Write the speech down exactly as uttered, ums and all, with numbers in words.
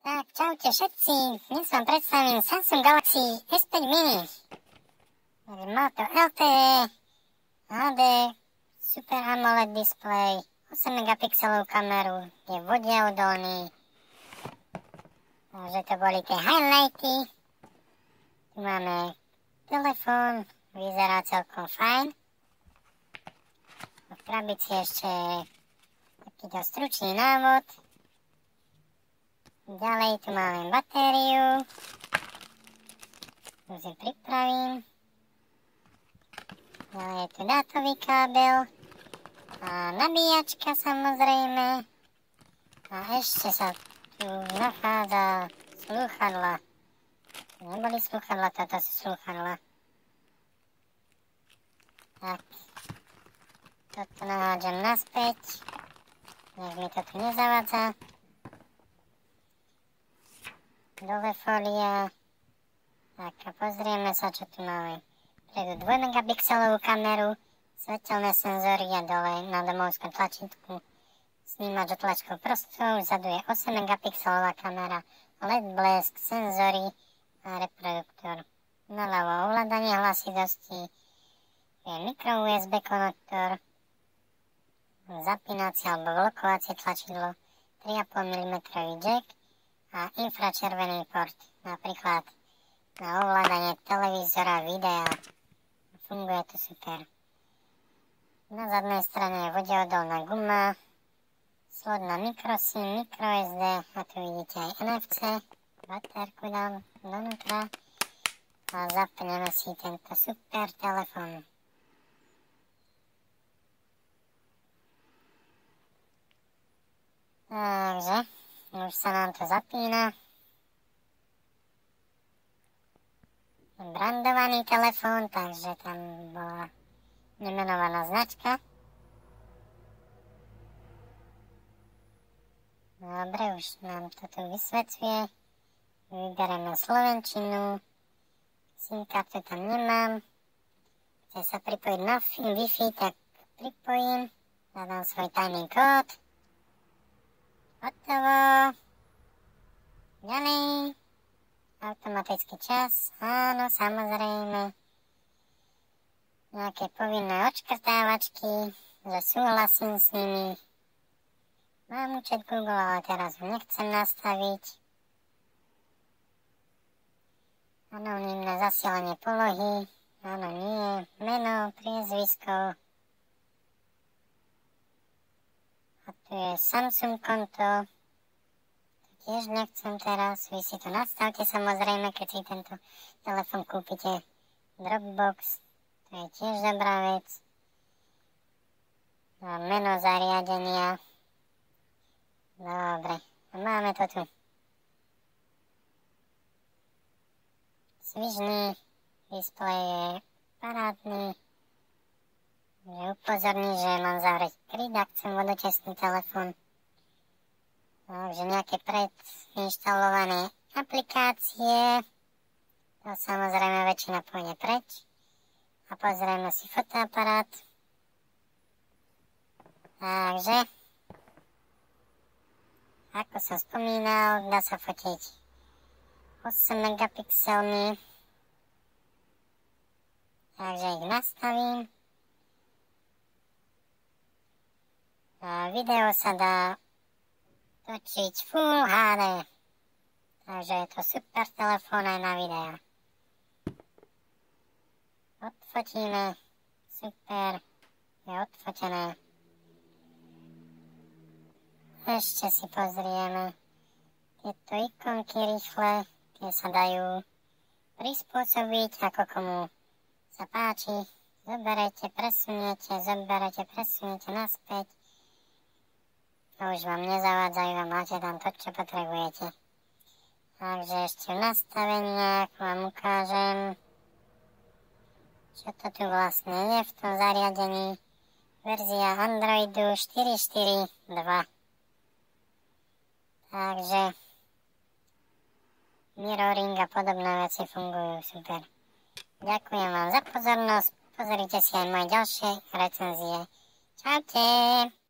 Tak, čaute všetci, dnes vám predstavím Samsung Galaxy es päť mini. Má to el té é, há dé, Super AMOLED display, osem megapixelovú kameru, je vodeodolný. Takže to boli tie highlighty. Tu máme telefón, vyzerá celkom fajn. V krabici ešte takýto stručný návod. Ďalej tu máme batériu. Tu si pripravím. Ďalej je tu dátový kábel. A nabíjačka samozrejme. A ešte sa tu nachádza slúchadla. To neboli slúchadla, toto sú slúchadla. Tak. Toto nahádžem naspäť. Nech mi to tu nezavádza. Dole fólia. Tak a pozrieme sa, čo tu máme. Predu dva megapixelovú kameru, svetelné senzory a dole na domovskom tlačítku snímač otlačkou prstov, vzadu je osem megapixelová kamera, el é dé blesk, senzory a reproduktor. Naľavo ovládanie hlasitosti, je micro ú es bé konektor, zapínacie alebo blokovacie tlačidlo, tri a pol milimetra jack a infračervený port, napríklad na ovládanie televízora, videa. Funguje to super. Na zadnej strane je vodeodolná guma, slot na microSIM, microSD a tu vidíte aj en ef cé. Baterku dám donútra a zapneme si tento super telefón. Takže už sa nám to zapína. Brandovaný telefón, takže tam bola nemenovaná značka. Dobre, už nám to tu vysvetľuje. Vybereme slovenčinu. SIM kartu tam nemám. Chce sa pripojiť na Wi-Fi, tak pripojím. Zadám svoj tajný kód. Hotovo. Ďalej. Automatický čas. Áno, samozrejme. Nejaké povinné odškrtávačky, že súhlasím s nimi. Mám účet Google, ale teraz ho nechcem nastaviť. Anonymné zasielanie polohy. Áno, nie. Meno, priezvisko. A tu je Samsung konto. Tiež nechcem teraz, vy si to nastavte samozrejme, keď si tento telefón kúpite. Dropbox, to je tiež dobrá vec. A meno zariadenia. Dobre, a máme to tu. Svižný displej je parádny. Že upozorní, že mám zavrieť kryt, ak chcem vodotesný telefón. Takže nejaké predinštalované aplikácie. To samozrejme väčšina pôjde preč. A pozrieme si fotoaparát. Takže, ako som spomínal, dá sa fotiť osem megapixelmi. Takže ich nastavím. A video sa dá točiť Full há dé. Takže je to super telefón aj na videa. Odfotíme. Super. Je odfotené. Ešte si pozrieme. Tieto ikonky rýchle. Tie sa dajú prispôsobiť, ako komu sa páči. Zoberete, presuniete, zoberete, presuniete naspäť. A už vám nezavádzajú a máte tam to, čo potrebujete. Takže ešte v nastaveniach vám ukážem, čo to tu vlastne je v tom zariadení. Verzia Androidu štyri štyri dva. Takže mirroring a podobné veci fungujú super. Ďakujem vám za pozornosť. Pozrite si aj moje ďalšie recenzie. Čaute!